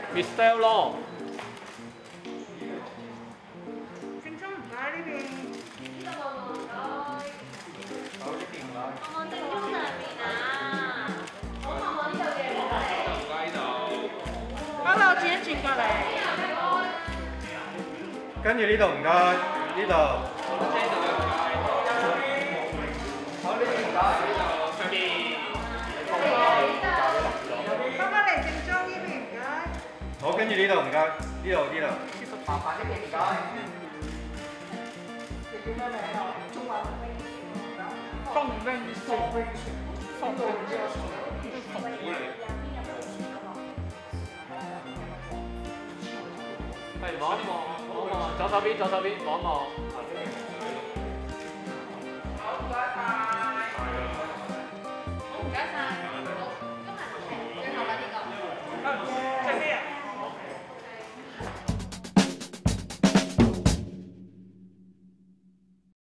Michelle 咯。 正宗唔該呢邊。 好呢邊唔該。 我正宗上面啊，我呢度嘅。 唔該呢度。 Hello，轉一轉過嚟。 跟住呢度唔該，呢度。好呢邊唔該。 上面。 翻返嚟正宗呢邊唔該。 好，跟住呢度唔該，呢度。麻煩呢邊唔該。 你叫咩名啊？中文。 風冰雪。風冰雪。係望一望，左手邊，望一望。